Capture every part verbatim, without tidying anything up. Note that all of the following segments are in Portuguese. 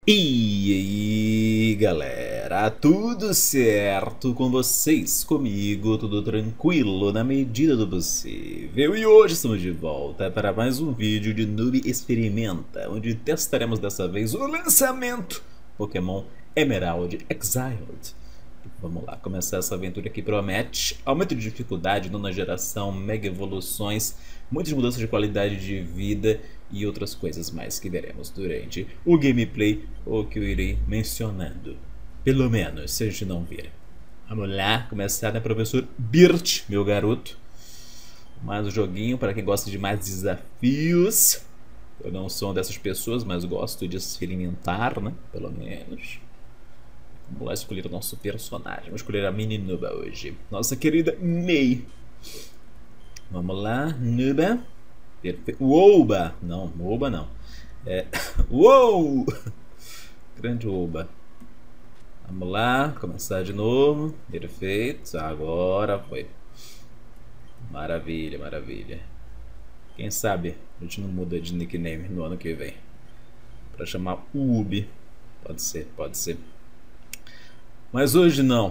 E aí galera, tudo certo com vocês? Comigo, tudo tranquilo na medida do possível. E hoje estamos de volta para mais um vídeo de Noob Experimenta, onde testaremos dessa vez o lançamento Pokémon Emerald Exiled. Vamos lá, começar essa aventura que promete aumento de dificuldade, nona geração, mega evoluções, muitas mudanças de qualidade de vida e outras coisas mais que veremos durante o gameplay ou que eu irei mencionando. Pelo menos, se a gente não vir. Vamos lá, começar, né, professor Birt, meu garoto. Mais um joguinho para quem gosta de mais desafios. Eu não sou uma dessas pessoas, mas gosto de experimentar, né, pelo menos. Vamos lá escolher o nosso personagem. Vamos escolher a mini Nuba hoje. Nossa querida May. Vamos lá, Nuba. Perfeito. Wouba. Não, Wouba não. É. Uou! Grande Wouba. Vamos lá, começar de novo. Perfeito. Agora foi. Maravilha, maravilha. Quem sabe a gente não muda de nickname no ano que vem. Pra chamar Ubi. Pode ser, pode ser. Mas hoje não.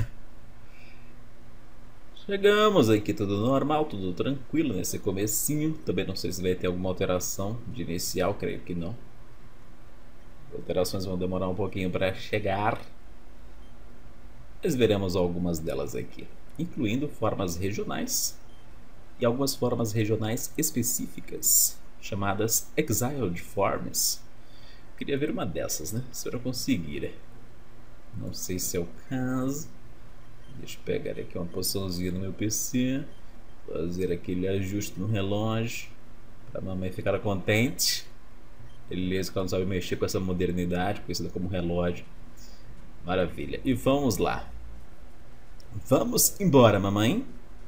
Chegamos aqui, tudo normal, tudo tranquilo nesse comecinho. Também não sei se vai ter alguma alteração de inicial, creio que não. As alterações vão demorar um pouquinho para chegar. Mas veremos algumas delas aqui, incluindo formas regionais e algumas formas regionais específicas, chamadas Exiled Forms. Queria ver uma dessas, né? Se eu conseguir. Não sei se é o caso. Deixa eu pegar aqui uma posiçãozinha no meu P C. Fazer aquele ajuste no relógio para a mamãe ficar contente. Beleza, que ela não sabe mexer com essa modernidade, conhecida como relógio. Maravilha. E vamos lá. Vamos embora, mamãe.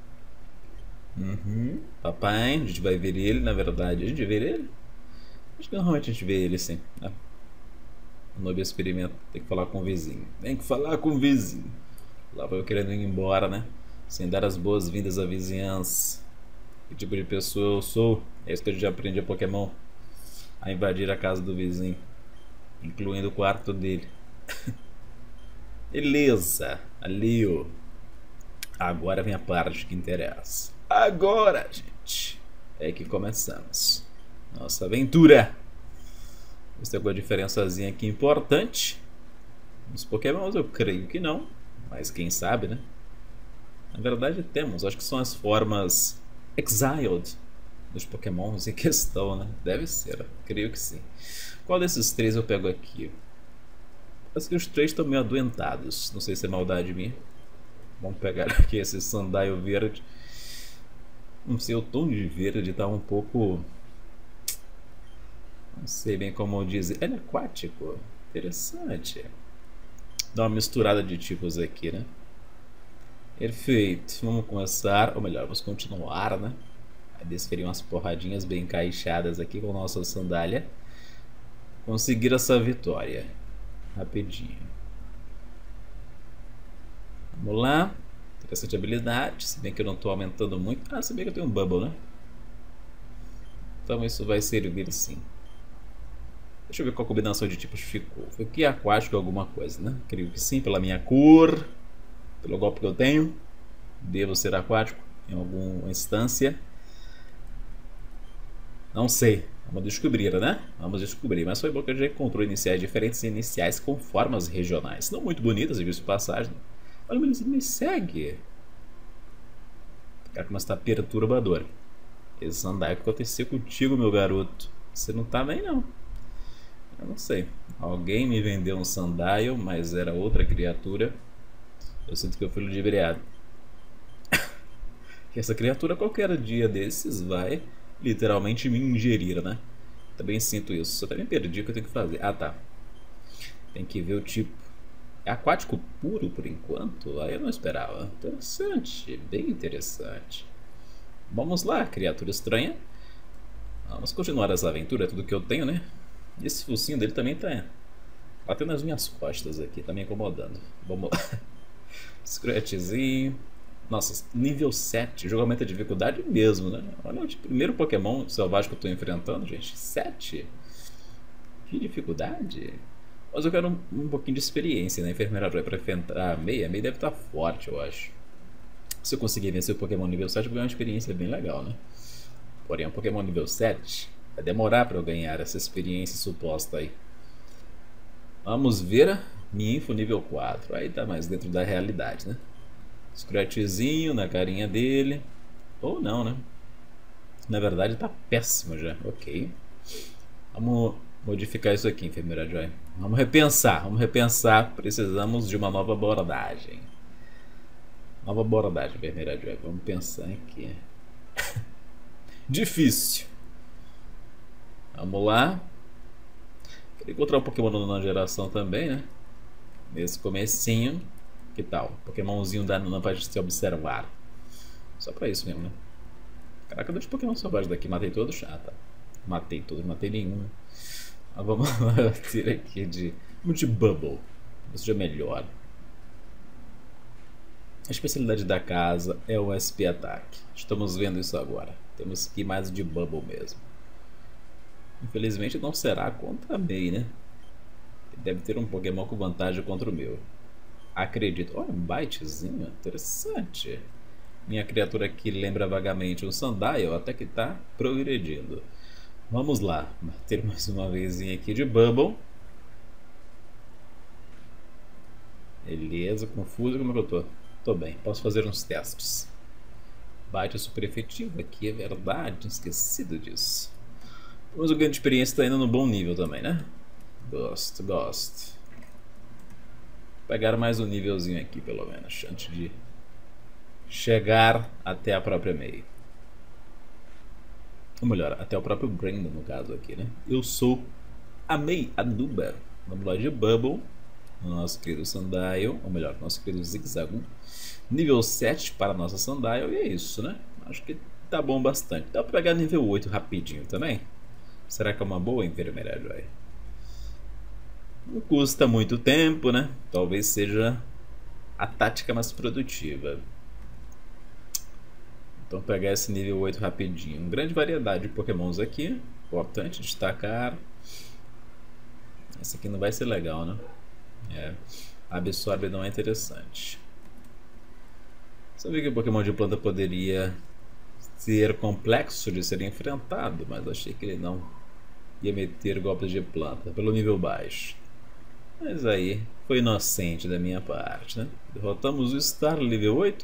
Uhum. Papai, a gente vai ver ele, na verdade. A gente vê ele? Acho que normalmente a gente vê ele sim, né? O novo experimento tem que falar com o vizinho. Tem que falar com o vizinho. Lá vai eu querendo ir embora, né? Sem dar as boas-vindas à vizinhança. Que tipo de pessoa eu sou? É isso que a gente aprende a Pokémon. A invadir a casa do vizinho, incluindo o quarto dele. Beleza. Ali, ó. Agora vem a parte que interessa. Agora, gente, é que começamos nossa aventura. Tem alguma diferençazinha aqui importante. Nos Pokémons eu creio que não, mas quem sabe, né? Na verdade temos, acho que são as formas Exiled dos Pokémons em questão, né? Deve ser, creio que sim. Qual desses três eu pego aqui? Parece que os três estão meio adoentados, não sei se é maldade minha. Vamos pegar aqui esse Sandile verde. Não sei, o tom de verde tá um pouco... Não sei bem como dizer. Ele é aquático. Interessante. Dá uma misturada de tipos aqui, né? Perfeito. Vamos começar. Ou melhor, vamos continuar, né? A desferir umas porradinhas bem encaixadas aqui com nossa sandália. Conseguir essa vitória. Rapidinho. Vamos lá. Interessante habilidade. Se bem que eu não estou aumentando muito. Ah, se bem que eu tenho um Bubble, né? Então isso vai servir sim. Deixa eu ver qual combinação de tipos ficou. Foi aqui aquático alguma coisa, né? Creio que sim, pela minha cor, pelo golpe que eu tenho. Devo ser aquático em alguma instância. Não sei. Vamos descobrir, né? Vamos descobrir. Mas foi bom que eu já encontrou iniciais diferentes e iniciais com formas regionais. Não muito bonitas, de vista de passagem. Olha, mas ele me segue. Cara, como está perturbador. Esse andar que aconteceu contigo, meu garoto. Você não tá bem, não. Eu não sei. Alguém me vendeu um Sandile, mas era outra criatura. Eu sinto que eu fui ludibriado. Que essa criatura qualquer dia desses vai literalmente me ingerir, né? Também sinto isso. Eu também perdi o que eu tenho que fazer. Ah, tá. Tem que ver o tipo. É aquático puro por enquanto? Aí eu não esperava. Interessante. Bem interessante. Vamos lá, criatura estranha. Vamos continuar essa aventura. É tudo que eu tenho, né? Esse focinho dele também tá batendo nas minhas costas aqui, tá me incomodando. Vamos lá. Scratchzinho. Nossa, nível sete. Jogo aumenta a dificuldade mesmo, né? Olha o primeiro Pokémon selvagem que eu tô enfrentando, gente. sete? Que dificuldade. Mas eu quero um, um pouquinho de experiência, né? Enfermeira Joy pra enfrentar a Mei. A Mei deve estar forte, eu acho. Se eu conseguir vencer o Pokémon nível sete, eu vou ganhar uma experiência bem legal, né? Porém, um Pokémon nível sete vai demorar para eu ganhar essa experiência suposta aí. Vamos ver minha info nível quatro. Aí tá mais dentro da realidade, né? Scratchzinho na carinha dele. Ou não, né? Na verdade tá péssimo já. Ok. Vamos modificar isso aqui, Enfermeira Joy. Vamos repensar, vamos repensar. Precisamos de uma nova abordagem. Nova abordagem, Enfermeira Joy. Vamos pensar aqui. Difícil. Vamos lá. Queria encontrar um Pokémon da nona geração também, né? Nesse comecinho. Que tal? Pokémonzinho da nona pra gente se observar. Só pra isso mesmo, né? Caraca, dois Pokémon salvagens daqui. Matei todos? Ah, tá. Matei todos, matei nenhum. Mas vamos ter aqui de... Vamos de Bubble. Isso já melhora. A especialidade da casa é o S P Attack. Estamos vendo isso agora. Temos que ir mais de Bubble mesmo. Infelizmente não será contra a Mei, né? Deve ter um Pokémon com vantagem contra o meu. Acredito. Olha, um bitezinho. Interessante. Minha criatura aqui lembra vagamente um Sandile, até que tá progredindo. Vamos lá. Bater mais uma vezinha aqui de Bubble. Beleza, confuso. Como é que eu tô? Tô bem. Posso fazer uns testes. Bite é super efetivo aqui, é verdade. Tinha esquecido disso. Mas o ganho de experiência está indo no bom nível também, né? Gosto, gosto. Vou pegar mais um nívelzinho aqui, pelo menos, antes de chegar até a própria Mei. Ou melhor, até o próprio Brandon, no caso aqui, né? Eu sou a Mei, a Nuba. Vamos lá de Bubble. Nosso querido Sandile, ou melhor, nosso querido Zigzagoon. Nível sete para a nossa Sandile, e é isso, né? Acho que tá bom bastante. Dá pra pegar nível oito rapidinho também? Será que é uma boa, Enfermeira Joy? Não custa muito tempo, né? Talvez seja a tática mais produtiva. Então pegar esse nível oito rapidinho. Grande variedade de Pokémons aqui. Importante destacar. Esse aqui não vai ser legal, né? É. Absorbe não é interessante. Sabia que o Pokémon de planta poderia ser complexo de ser enfrentado, mas achei que ele não ia meter golpes de planta pelo nível baixo. Mas aí foi inocente da minha parte, né? Derrotamos o Star nível oito.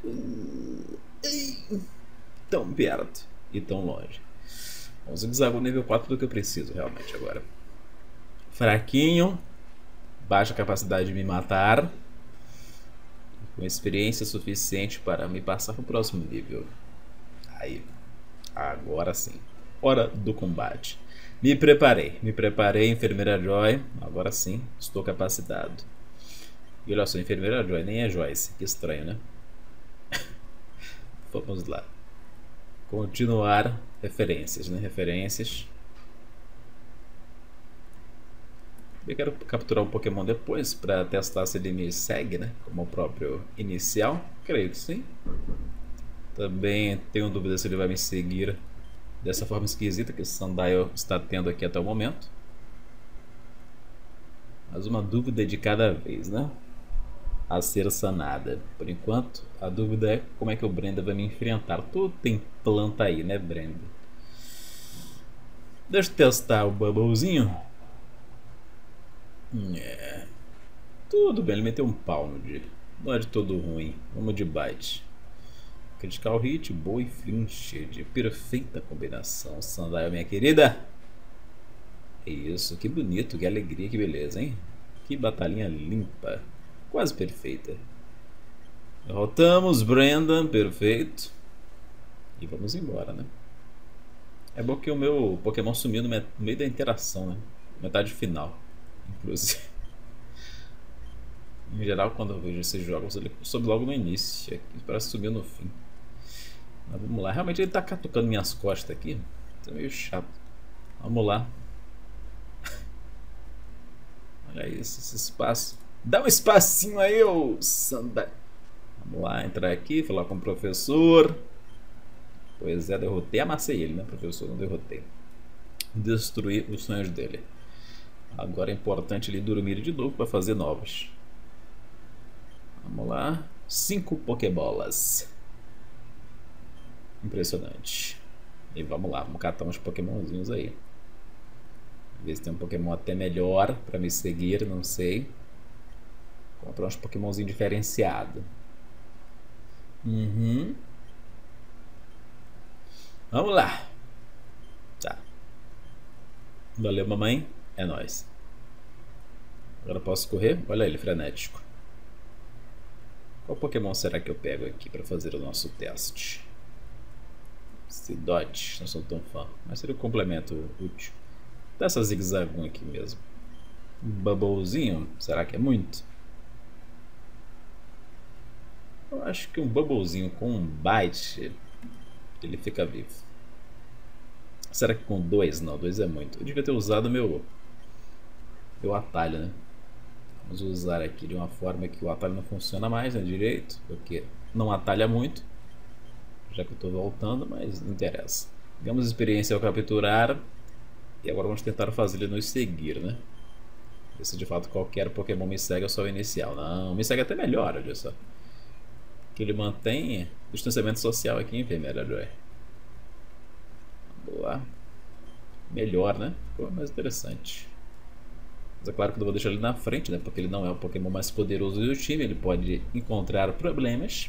Tão perto e tão longe. Vamos Zigzagoon nível quatro do que eu preciso realmente agora. Fraquinho. Baixa capacidade de me matar. Com experiência suficiente para me passar para o próximo nível. Aí, agora sim. Hora do combate. Me preparei, me preparei, Enfermeira Joy. Agora sim, estou capacitado. E olha só, Enfermeira Joy, nem é Joyce. Que estranho, né? Vamos lá. Continuar. Referências, né? Referências. Eu quero capturar um Pokémon depois para testar se ele me segue, né? Como o próprio inicial. Creio que sim. Também tenho dúvida se ele vai me seguir dessa forma esquisita que o Sandile está tendo aqui até o momento. Mas uma dúvida de cada vez, né? A ser sanada. Por enquanto, a dúvida é como é que o Brenda vai me enfrentar. Tudo tem planta aí, né, Brenda? Deixa eu testar o Bubblezinho. É. Tudo bem, ele meteu um pau no dia. Não é de todo ruim. Vamos de bite. Critical hit, boa e flinch. De perfeita combinação. Sandile, minha querida. Isso, que bonito, que alegria, que beleza, hein? Que batalhinha limpa. Quase perfeita. Derrotamos Brandon, perfeito. E vamos embora, né? É bom que o meu Pokémon sumiu no meio da interação, né? Metade final, inclusive. Em geral, quando eu vejo esses jogos, ele sobe logo no início. Aqui parece que subiu no fim. Mas vamos lá. Realmente ele tá catucando minhas costas aqui. Tá meio chato. Vamos lá. Olha isso, esse espaço. Dá um espacinho aí, ô Sandile. Vamos lá, entrar aqui, falar com o professor. Pois é, derrotei, amassei ele, né, professor? Não derrotei. Destruir os sonhos dele. Agora é importante ele dormir de novo para fazer novos. Vamos lá. Cinco Pokébolas. Impressionante. E vamos lá, vamos catar uns Pokémonzinhos aí. Ver se tem um Pokémon até melhor para me seguir, não sei. Comprar uns Pokémonzinhos diferenciados. Uhum. Vamos lá. Tá. Valeu, mamãe. É nóis. Agora eu posso correr? Olha ele, frenético. Qual Pokémon será que eu pego aqui para fazer o nosso teste? Seedot, não sou tão fã, mas seria um complemento útil. Dessa Zigzagoon aqui mesmo. Um Bubblezinho, será que é muito? Eu acho que um Bubblezinho com um Bite, ele fica vivo. Será que com dois? Não, dois é muito. Eu devia ter usado meu, meu atalho, né? Vamos usar aqui de uma forma que o atalho não funciona mais, né, direito, porque não atalha muito. Já que eu estou voltando, mas não interessa. Ganhamos experiência ao capturar. E agora vamos tentar fazer ele nos seguir, né? Ver se de fato qualquer Pokémon me segue, é só o inicial. Não, me segue até melhor, olha só. Que ele mantém distanciamento social aqui em Enfermeira Joy. Vamos lá. Melhor, né? Ficou mais interessante. Mas é claro que eu não vou deixar ele na frente, né? Porque ele não é o Pokémon mais poderoso do time. Ele pode encontrar problemas.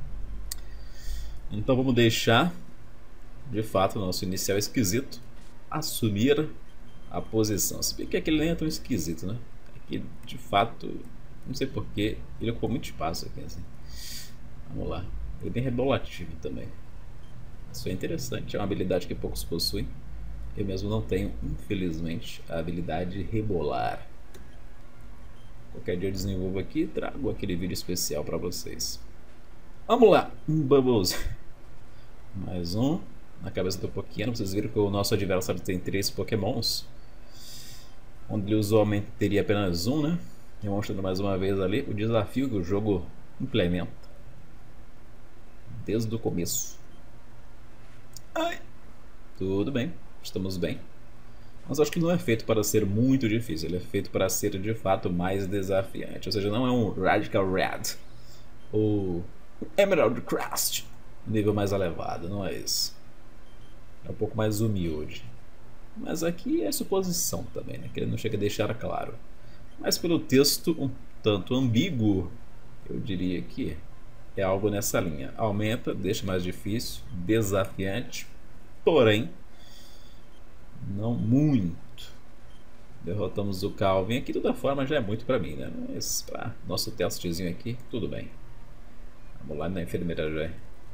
Então vamos deixar, de fato, o nosso inicial esquisito assumir a posição. Se bem que aquele nem é tão esquisito, né? Aqui, de fato, não sei porquê, ele ocupou muito espaço aqui, assim. Vamos lá. Ele é bem rebolativo também. Isso é interessante, é uma habilidade que poucos possuem. Eu mesmo não tenho, infelizmente, a habilidade rebolar. Qualquer dia eu desenvolvo aqui e trago aquele vídeo especial para vocês. Vamos lá, um Bubbles. Mais um. Na cabeça do Pokémon, vocês viram que o nosso adversário tem três Pokémons. Onde ele usualmente teria apenas um, né? Demonstrando mais uma vez ali o desafio que o jogo implementa. Desde o começo. Ai. Tudo bem, estamos bem. Mas acho que não é feito para ser muito difícil. Ele é feito para ser de fato mais desafiante. Ou seja, não é um Radical Red ou Emerald Crust nível mais elevado, não é isso. É um pouco mais humilde. Mas aqui é suposição também, né? Que ele não chega a deixar claro. Mas pelo texto um tanto ambíguo, eu diria que é algo nessa linha. Aumenta, deixa mais difícil, desafiante, porém não muito. Derrotamos o Calvin aqui, de toda forma já é muito pra mim, né? Mas para nosso testezinho aqui, tudo bem. Vamos lá na Enfermeira Joy.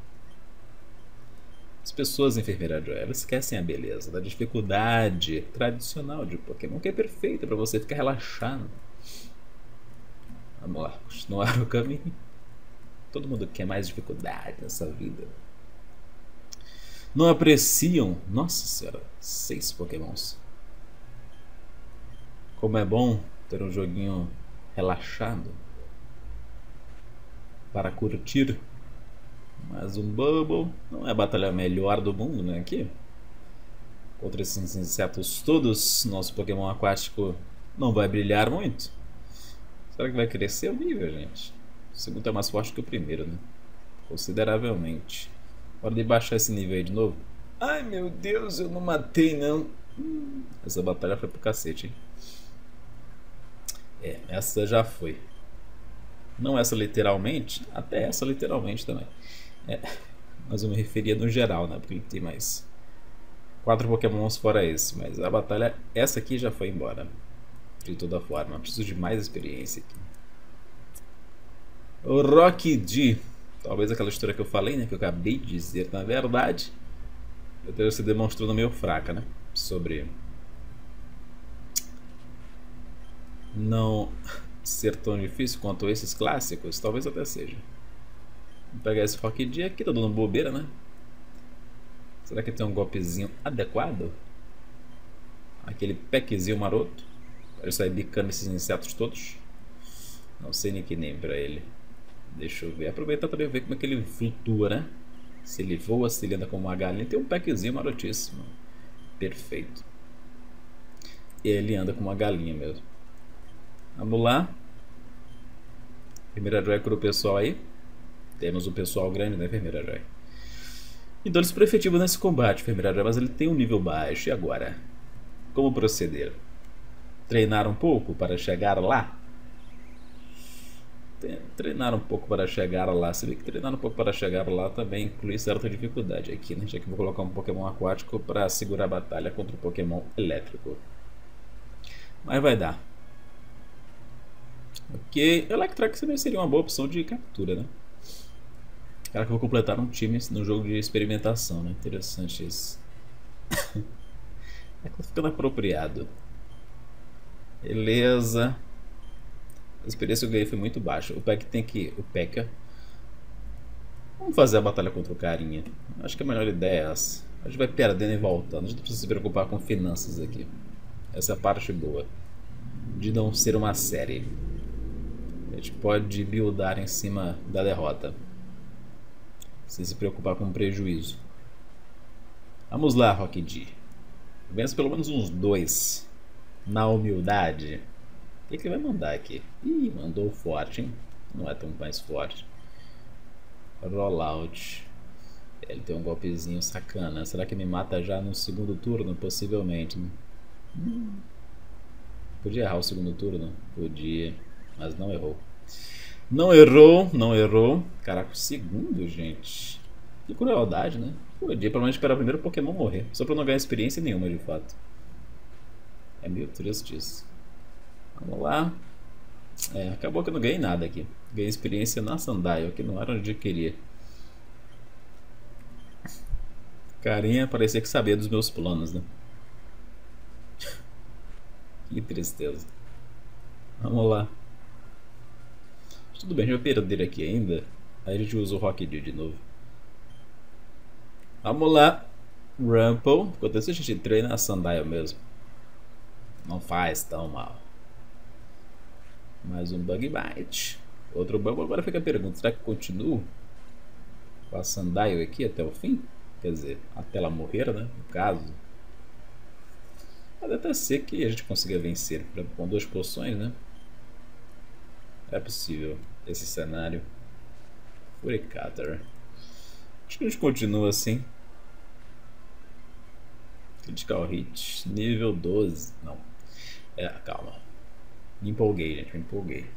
As pessoas em Enfermeira Joy, elas esquecem a beleza da dificuldade tradicional de Pokémon, que é perfeita para você ficar relaxado. Vamos lá, continuar o caminho. Todo mundo quer mais dificuldade nessa vida. Não apreciam, nossa senhora, seis Pokémons. Como é bom ter um joguinho relaxado para curtir. Mas um Bubble não é a batalha melhor do mundo, né? Aqui, contra esses insetos todos, nosso Pokémon aquático não vai brilhar muito. Será que vai crescer o nível, gente? O segundo é mais forte que o primeiro, né? Consideravelmente. Hora de baixar esse nível aí de novo. Ai meu Deus, eu não matei não. Hum, essa batalha foi pro cacete, hein? É, essa já foi. Não essa literalmente, até essa literalmente também. É, mas eu me referia no geral, né? Porque ele tem mais quatro Pokémons fora esse. Mas a batalha, essa aqui já foi embora. De toda forma, eu preciso de mais experiência aqui. O Rocky D. Talvez aquela história que eu falei, né? Que eu acabei de dizer, na verdade, eu tenho se demonstrando meio fraca, né? Sobre não ser tão difícil quanto esses clássicos. Talvez até seja. Vou pegar esse Rocky D aqui, tá dando bobeira, né? Será que tem um golpezinho adequado? Aquele peckzinho maroto para ele sair bicando esses insetos todos. Não sei nickname pra ele. Deixa eu ver. Aproveitar também ver como é que ele flutua, né? Se ele voa, se ele anda como uma galinha. Tem um peckzinho marotíssimo. Perfeito. Ele anda com uma galinha mesmo. Vamos lá. Enfermeira Joy cura o pessoal aí. Temos um pessoal grande, né, Enfermeira Joy? Então ele super efetivo nesse combate, Enfermeira Joy, mas ele tem um nível baixo. E agora? Como proceder? Treinar um pouco para chegar lá? Treinar um pouco para chegar lá. Se vê que treinar um pouco para chegar lá também inclui certa dificuldade aqui, né? Já que vou colocar um Pokémon aquático para segurar a batalha contra o Pokémon elétrico. Mas vai dar. Ok, Electrax também seria uma boa opção de captura, né? Cara, que eu vou completar um time no jogo de experimentação, né? Interessante isso. É que tá ficando apropriado. Beleza. A experiência que eu ganhei foi muito baixa. O P E K tem que... O P E K... Vamos fazer a batalha contra o carinha. Acho que a melhor ideia é essa. A gente vai perdendo e voltando. A gente não precisa se preocupar com finanças aqui. Essa é a parte boa de não ser uma série. A gente pode buildar em cima da derrota sem se preocupar com prejuízo. Vamos lá, Rock D. Vença pelo menos uns dois na humildade. O que, que ele vai mandar aqui? Ih, mandou forte, hein? Não é tão mais forte. Rollout. Ele tem um golpezinho sacana. Será que me mata já no segundo turno? Possivelmente. Hum. Podia errar o segundo turno? Podia. Mas não errou. Não errou, não errou. Caraca, o segundo, gente. Que crueldade, né? Podia pelo menos esperar o primeiro Pokémon morrer. Só pra não ganhar experiência nenhuma, de fato. É meio triste isso. Vamos lá. É, acabou que eu não ganhei nada aqui. Ganhei experiência na Sandile, que não era onde eu queria. Carinha parecia que sabia dos meus planos, né? Que tristeza. Vamos lá. Tudo bem, a gente vai perder aqui ainda. Aí a gente usa o Rock D de novo. Vamos lá. Rumple. Enquanto isso a gente treina a Sandile mesmo. Não faz tão mal. Mais um Bug Bite. Outro Bug. Agora fica a pergunta: será que continuo com a Sandile aqui até o fim? Quer dizer, até ela morrer, né? No caso. Pode até ser que a gente consiga vencer com duas poções, né? É possível esse cenário. Furicator. Acho que a gente continua assim. Critical Hit. Nível doze. Não. É, calma. Me empolguei, gente. Me empolguei.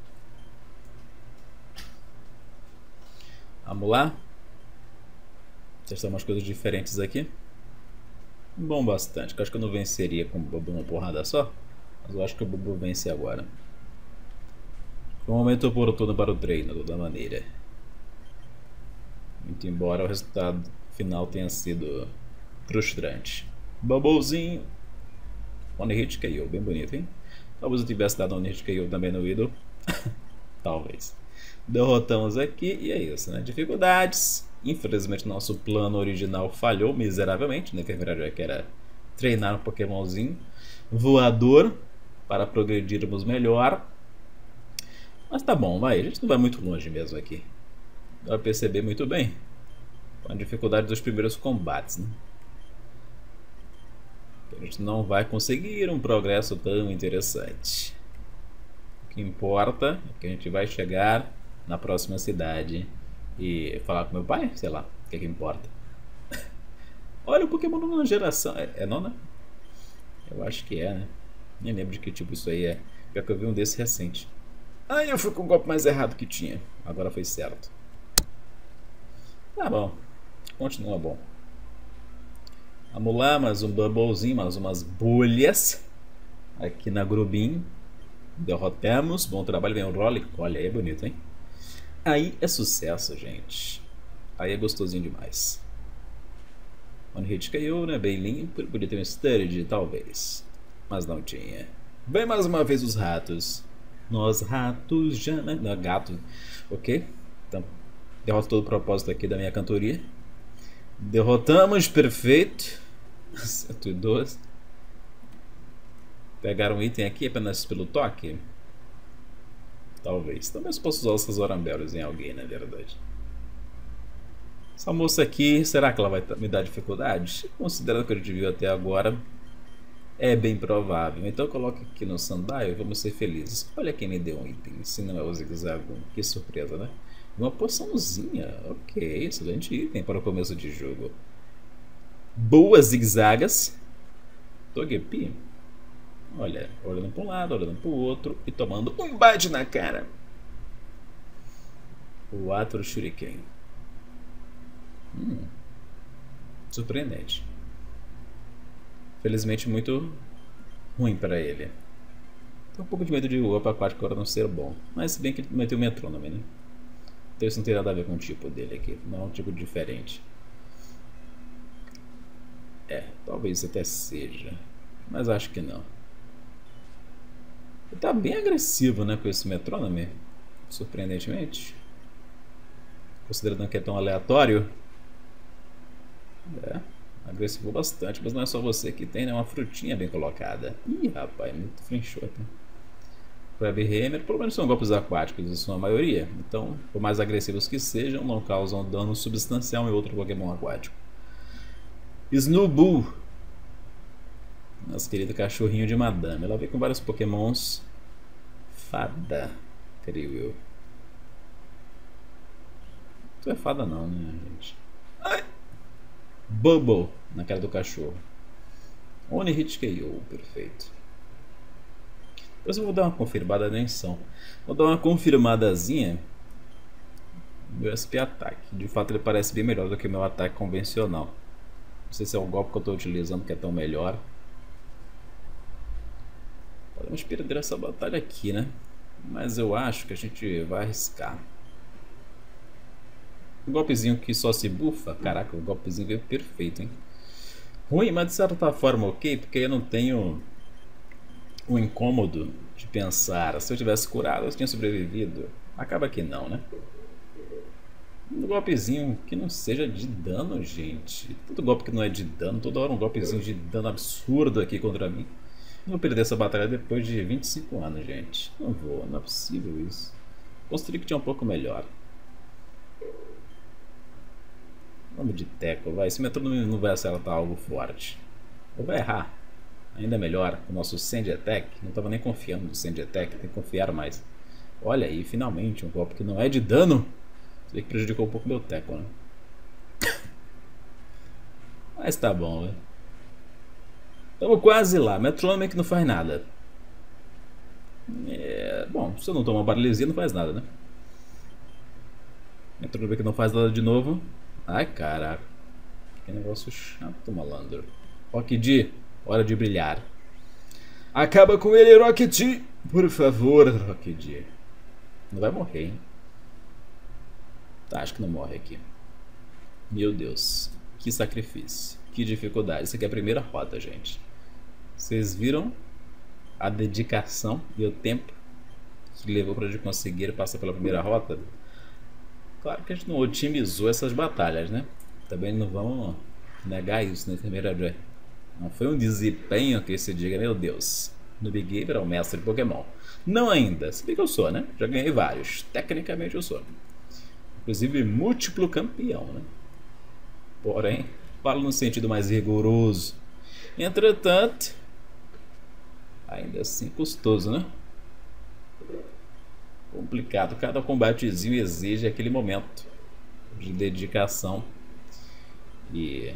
Vamos lá. Testar umas coisas diferentes aqui. Bom bastante. Eu acho que eu não venceria com o Bobo uma porrada só. Mas eu acho que o Bobo vence agora. Foi um momento oportuno para o treino, de toda maneira. Muito embora o resultado final tenha sido frustrante. Bubblezinho. One Hit K O, bem bonito, hein? Talvez eu tivesse dado One Hit K O também no Idol. Talvez. Derrotamos aqui e é isso, né? Dificuldades. Infelizmente nosso plano original falhou miseravelmente, né? Que a verdade é que era treinar um Pokémonzinho voador para progredirmos melhor. Mas tá bom, vai. A gente não vai muito longe mesmo aqui. Dá pra perceber muito bem com a dificuldade dos primeiros combates, né? A gente não vai conseguir um progresso tão interessante. O que importa é que a gente vai chegar na próxima cidade e falar com meu pai, sei lá, o que é que importa. Olha, o Pokémon nona geração. É, é nona? Eu acho que é, né? Nem lembro de que tipo isso aí é. Pior que eu vi um desse recente. Ah, eu fui com o golpe mais errado que tinha. Agora foi certo. Tá bom. Continua bom. Vamos lá, mais um bubblezinho, mais umas bolhas. Aqui na Grubim. Derrotamos. Bom trabalho, vem o Rollick. Olha aí, é bonito, hein? Aí é sucesso, gente. Aí é gostosinho demais. One Hit caiu, né? Bem limpo. Podia ter um Sturge, talvez. Mas não tinha. Vem mais uma vez os ratos. Nós ratos já... Né? Não, gato. Ok? Então, derrota todo o propósito aqui da minha cantoria. Derrotamos, perfeito. cento e doze. Pegaram um item aqui apenas pelo toque? Talvez. Talvez possa usar essas Oramberos em alguém, na verdade. Essa moça aqui, será que ela vai me dar dificuldade? Considerando que a gente viu até agora, É bem provável. Então coloque aqui no Sundial e vamos ser felizes. Olha quem me deu um item, se não é o Zigzagoon. Que surpresa, né? Uma poçãozinha. Ok, excelente item para o começo de jogo. Boas zigzagas. Togepi. Olha, olhando para um lado, olhando para o outro e tomando um bate na cara. O Atro Shuriken. Hum, surpreendente. Felizmente muito ruim para ele. Tenho um pouco de medo de o Opa Aquático agora não ser bom. Mas se bem que ele meteu o Metrônome, né? Então isso não tem nada a ver com o tipo dele aqui. Não é um tipo diferente. É, talvez até seja. Mas acho que não. Ele tá bem agressivo, né, com esse Metrônome. Surpreendentemente. Considerando que é tão aleatório. É, agressivou bastante. Mas não é só você que tem, né? Uma frutinha bem colocada. Ih, rapaz, muito frinchota. Crabhammer, pelo menos são golpes aquáticos em sua maioria. Então, por mais agressivos que sejam, não causam dano substancial em outro Pokémon aquático. Snowball. Nosso querido cachorrinho de madame. Ela vem com vários pokémons fada, creio eu. Tu é fada não, né, gente? Ai. Bubble na cara do cachorro. One Hit K O, perfeito. Depois eu vou dar uma confirmada na atenção. Vou dar uma confirmadazinha no meu S P ataque. De fato ele parece bem melhor do que o meu ataque convencional. Não sei se é o golpe que eu estou utilizando que é tão melhor. Podemos perder essa batalha aqui, né? Mas eu acho que a gente vai arriscar. Um golpezinho que só se bufa. Caraca, o golpezinho veio perfeito, hein? Ruim, mas de certa forma ok, porque eu não tenho o incômodo de pensar, se eu tivesse curado eu tinha sobrevivido. Acaba que não, né? Um golpezinho que não seja de dano, gente. Todo golpe que não é de dano, toda hora um golpezinho de dano absurdo aqui contra mim. Não vou perder essa batalha depois de vinte e cinco anos, gente. Não vou, não é possível isso. Construí que tinha um pouco melhor. Vamos de teco, vai. Esse metrônomo não vai acertar algo forte. Ou vai errar. Ainda melhor, o nosso Sand Attack. Não estava nem confiando no Sand Attack, tem que confiar mais. Olha aí, finalmente, um golpe que não é de dano. Isso aí que prejudicou um pouco meu teco, né? Mas tá bom, velho. Estamos quase lá. Metrônomo que não faz nada. É, bom, se eu não tomar uma paralisia, não faz nada, né? Metrônomo que não faz nada de novo. Ai, caraca. Que negócio chato, malandro. Rock D, hora de brilhar. Acaba com ele, Rock D. Por favor, Rock D. Não vai morrer, hein? Tá, acho que não morre aqui. Meu Deus. Que sacrifício. Que dificuldade. Isso aqui é a primeira rota, gente. Vocês viram a dedicação e o tempo que levou para gente conseguir passar pela primeira rota? Claro que a gente não otimizou essas batalhas, né? Também não vamos negar isso, né? Primeira, não foi um desempenho que se diga, meu Deus. No Big Gamer é o mestre de Pokémon. Não ainda, se bem que eu sou, né? Já ganhei vários. Tecnicamente eu sou. Inclusive múltiplo campeão, né? Porém, falo no sentido mais rigoroso. Entretanto, ainda assim custoso, né? Complicado. Cada combatezinho exige aquele momento de dedicação e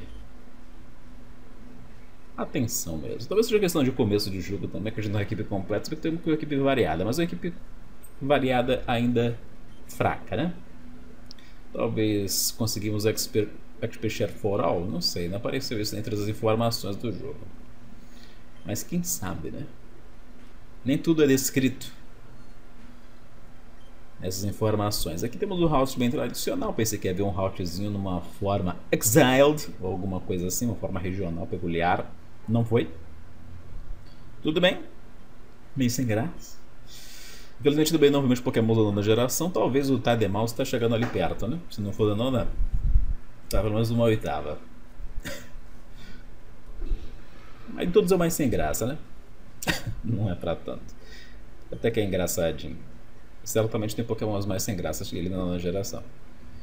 atenção mesmo. Talvez seja questão de começo de jogo também, que a gente não é uma equipe completa, porque tem uma equipe variada, mas uma equipe variada ainda fraca, né? Talvez conseguimos Expert Share for All, não sei, não apareceu isso entre as informações do jogo. Mas quem sabe, né? Nem tudo é descrito nessas informações. Aqui temos o route bem tradicional. Pensei que ia ver um routezinho numa forma Exiled ou alguma coisa assim, uma forma regional peculiar. Não foi. Tudo bem. Meio sem graça. Infelizmente também não vimos Pokémon da nona geração. Talvez o Tademaus está chegando ali perto, né? Se não for da nona, tá pelo menos uma oitava. Mas todos é mais sem graça, né? Não é pra tanto. Até que é engraçadinho. Certamente tem Pokémons mais sem graça que ele na nova geração.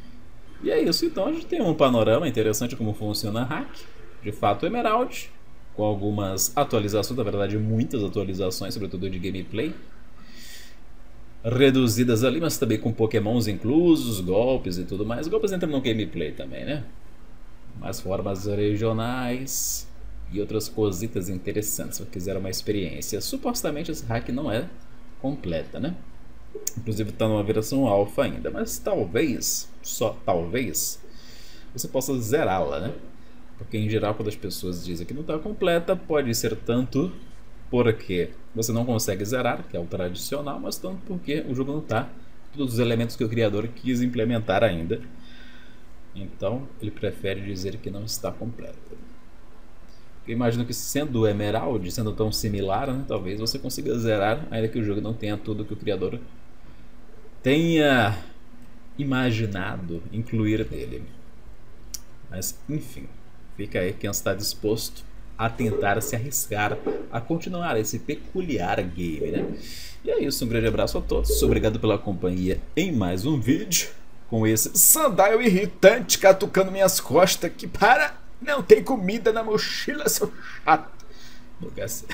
E é isso, então a gente tem um panorama interessante como funciona a hack. De fato, o Emerald com algumas atualizações, na verdade muitas atualizações, sobretudo de gameplay, reduzidas ali, mas também com pokémons inclusos, golpes e tudo mais. Golpes entram no gameplay também, né? Mais formas regionais e outras cositas interessantes, se você quiser uma experiência. Supostamente esse hack não é completa, né? Inclusive está numa versão alfa ainda, mas talvez, só talvez, você possa zerá-la, né? Porque em geral quando as pessoas dizem que não está completa, pode ser tanto porque você não consegue zerar, que é o tradicional, mas tanto porque o jogo não está todos os elementos que o criador quis implementar ainda. Então ele prefere dizer que não está completa. Eu imagino que sendo o Emerald, sendo tão similar, né, talvez você consiga zerar, ainda que o jogo não tenha tudo que o criador tenha imaginado incluir nele. Mas enfim, fica aí quem está disposto a tentar se arriscar a continuar esse peculiar game, né? E é isso, um grande abraço a todos, obrigado pela companhia em mais um vídeo com esse Sandile irritante catucando minhas costas, que para, não tem comida na mochila, seu chato. Não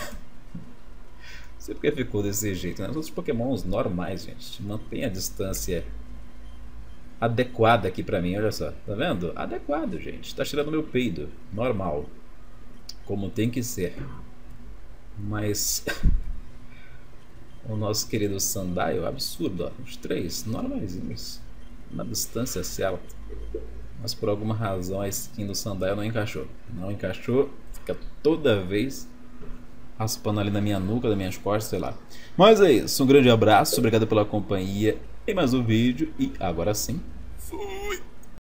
sei porque ficou desse jeito, né? Os outros pokémons normais, gente, mantém a distância adequada aqui pra mim, olha só, tá vendo? Adequado, gente, tá tirando meu peido, normal, como tem que ser. Mas o nosso querido Sandile, absurdo, ó, os três normaisinhos, na distância certa, mas por alguma razão a skin do Sandile não encaixou, não encaixou, fica toda vez raspando ali na minha nuca, das minhas costas, sei lá. Mas é isso, um grande abraço, obrigado pela companhia em mais um vídeo e agora sim, fui!